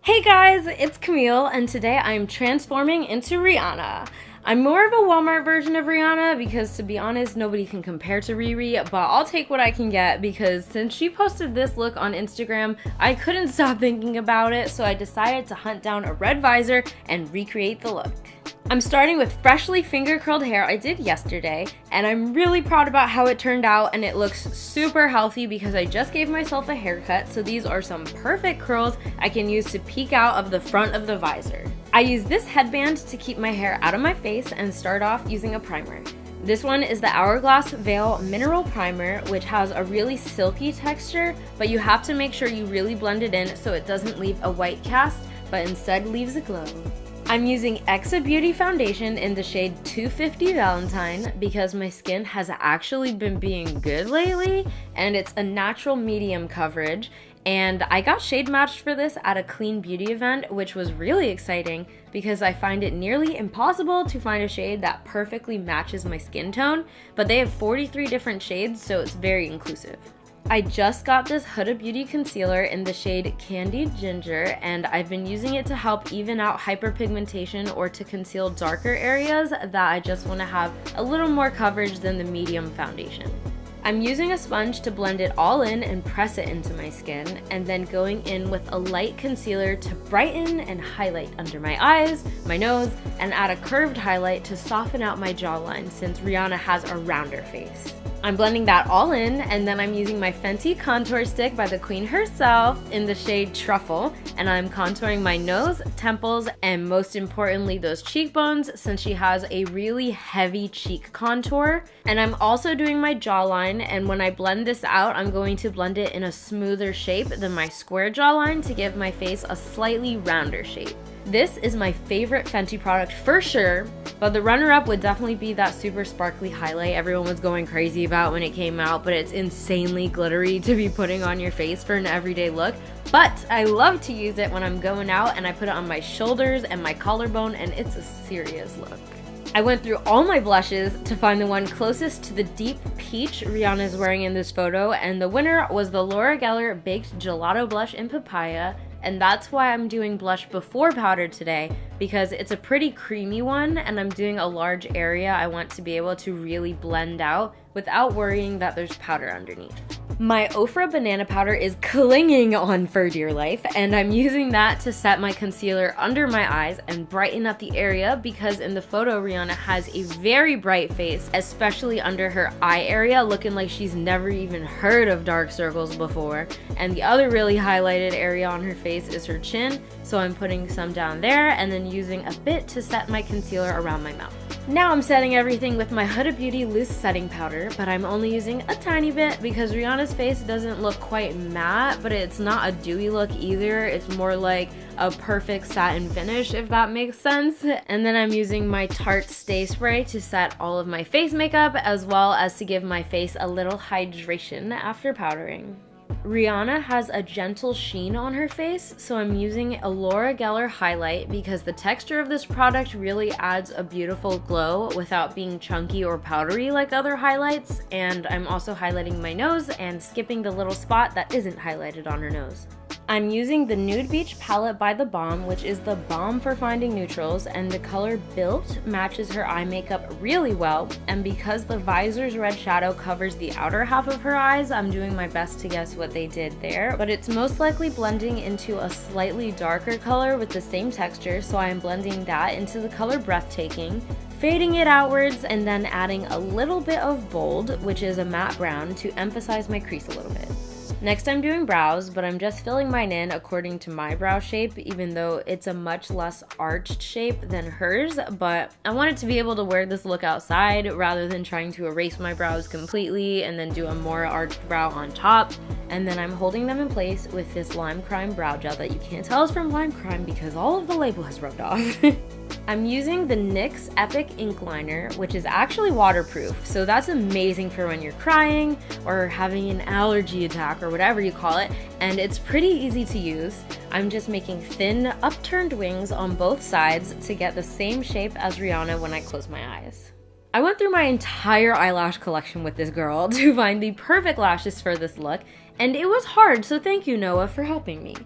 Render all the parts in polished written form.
Hey guys, it's Camille, and today I'm transforming into Rihanna. I'm more of a Walmart version of Rihanna because, to be honest, nobody can compare to Riri, but I'll take what I can get because since she posted this look on Instagram, I couldn't stop thinking about it, so I decided to hunt down a red visor and recreate the look. I'm starting with freshly finger curled hair I did yesterday, and I'm really proud about how it turned out, and it looks super healthy because I just gave myself a haircut, so these are some perfect curls I can use to peek out of the front of the visor. I use this headband to keep my hair out of my face and start off using a primer. This one is the Hourglass Veil Mineral Primer, which has a really silky texture, but you have to make sure you really blend it in so it doesn't leave a white cast, but instead leaves a glow. I'm using Exa Beauty foundation in the shade 250 Valentine because my skin has actually been being good lately, and it's a natural medium coverage, and I got shade matched for this at a clean beauty event, which was really exciting because I find it nearly impossible to find a shade that perfectly matches my skin tone, but they have 43 different shades, so it's very inclusive. I just got this Huda Beauty concealer in the shade Candied Ginger, and I've been using it to help even out hyperpigmentation or to conceal darker areas that I just want to have a little more coverage than the medium foundation. I'm using a sponge to blend it all in and press it into my skin, and then going in with a light concealer to brighten and highlight under my eyes, my nose, and add a curved highlight to soften out my jawline since Rihanna has a rounder face. I'm blending that all in, and then I'm using my Fenty contour stick by the queen herself in the shade Truffle, and I'm contouring my nose, temples, and most importantly those cheekbones since she has a really heavy cheek contour. And I'm also doing my jawline, and when I blend this out, I'm going to blend it in a smoother shape than my square jawline to give my face a slightly rounder shape. This is my favorite Fenty product for sure, but the runner-up would definitely be that super sparkly highlight everyone was going crazy about when it came out, but it's insanely glittery to be putting on your face for an everyday look. But I love to use it when I'm going out, and I put it on my shoulders and my collarbone, and it's a serious look. I went through all my blushes to find the one closest to the deep peach Rihanna is wearing in this photo, and the winner was the Laura Geller Baked Gelato Blush in Papaya. And that's why I'm doing blush before powder today, because it's a pretty creamy one and I'm doing a large area I want to be able to really blend out without worrying that there's powder underneath. My Ofra banana powder is clinging on for dear life, and I'm using that to set my concealer under my eyes and brighten up the area because in the photo Rihanna has a very bright face, especially under her eye area, looking like she's never even heard of dark circles before. And the other really highlighted area on her face is her chin, so I'm putting some down there and then using a bit to set my concealer around my mouth. Now I'm setting everything with my Huda Beauty loose setting powder, but I'm only using a tiny bit because Rihanna's face doesn't look quite matte, but it's not a dewy look either. It's more like a perfect satin finish, if that makes sense. And then I'm using my Tarte Stay Spray to set all of my face makeup, as well as to give my face a little hydration after powdering. Rihanna has a gentle sheen on her face, so I'm using a Laura Geller highlight because the texture of this product really adds a beautiful glow without being chunky or powdery like other highlights, and I'm also highlighting my nose and skipping the little spot that isn't highlighted on her nose. I'm using the Nude Beach palette by The Balm, which is the bomb for finding neutrals, and the color Built matches her eye makeup really well, and because the visor's red shadow covers the outer half of her eyes, I'm doing my best to guess what they did there, but it's most likely blending into a slightly darker color with the same texture, so I'm blending that into the color Breathtaking, fading it outwards, and then adding a little bit of Bold, which is a matte brown, to emphasize my crease a little bit. Next I'm doing brows, but I'm just filling mine in according to my brow shape, even though it's a much less arched shape than hers, but I wanted to be able to wear this look outside rather than trying to erase my brows completely and then do a more arched brow on top. And then I'm holding them in place with this Lime Crime brow gel that you can't tell is from Lime Crime because all of the label has rubbed off. I'm using the NYX Epic Ink Liner, which is actually waterproof, so that's amazing for when you're crying or having an allergy attack or whatever you call it, and it's pretty easy to use. I'm just making thin, upturned wings on both sides to get the same shape as Rihanna when I close my eyes. I went through my entire eyelash collection with this girl to find the perfect lashes for this look, and it was hard, so thank you, Noah, for helping me.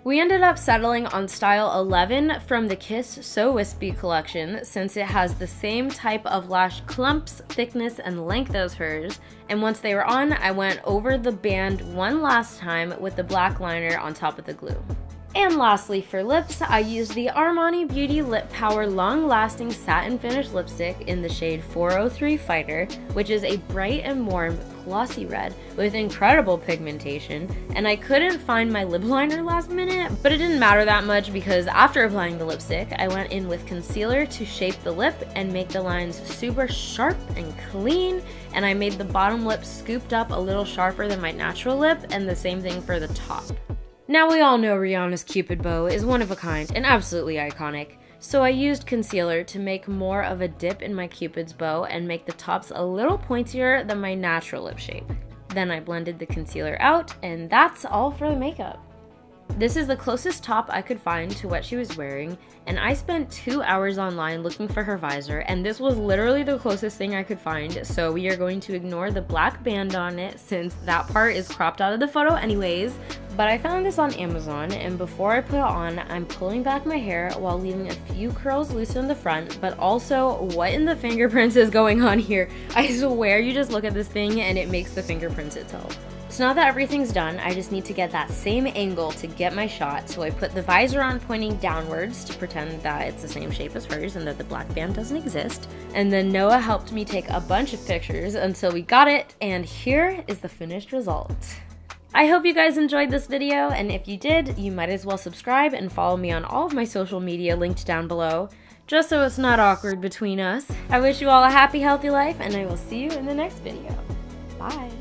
We ended up settling on style 11 from the Kiss So Wispy collection since it has the same type of lash clumps, thickness, and length as hers, and once they were on, I went over the band one last time with the black liner on top of the glue. And lastly, for lips, I used the Armani Beauty Lip Power Long Lasting Satin Finish Lipstick in the shade 403 Fighter, which is a bright and warm glossy red with incredible pigmentation, and I couldn't find my lip liner last minute, but it didn't matter that much because after applying the lipstick, I went in with concealer to shape the lip and make the lines super sharp and clean, and I made the bottom lip scooped up a little sharper than my natural lip, and the same thing for the top. Now we all know Rihanna's Cupid bow is one of a kind and absolutely iconic, so I used concealer to make more of a dip in my Cupid's bow and make the tops a little pointier than my natural lip shape. Then I blended the concealer out, and that's all for the makeup. This is the closest top I could find to what she was wearing, and I spent 2 hours online looking for her visor, and this was literally the closest thing I could find, so we are going to ignore the black band on it since that part is cropped out of the photo anyways. But I found this on Amazon, and before I put it on, I'm pulling back my hair while leaving a few curls loose in the front, but also, what in the fingerprints is going on here? I swear you just look at this thing and it makes the fingerprints itself. So now that everything's done, I just need to get that same angle to get my shot, so I put the visor on pointing downwards to pretend that it's the same shape as hers and that the black band doesn't exist. And then Noah helped me take a bunch of pictures until we got it, and here is the finished result. I hope you guys enjoyed this video, and if you did, you might as well subscribe and follow me on all of my social media linked down below, just so it's not awkward between us. I wish you all a happy, healthy life, and I will see you in the next video. Bye!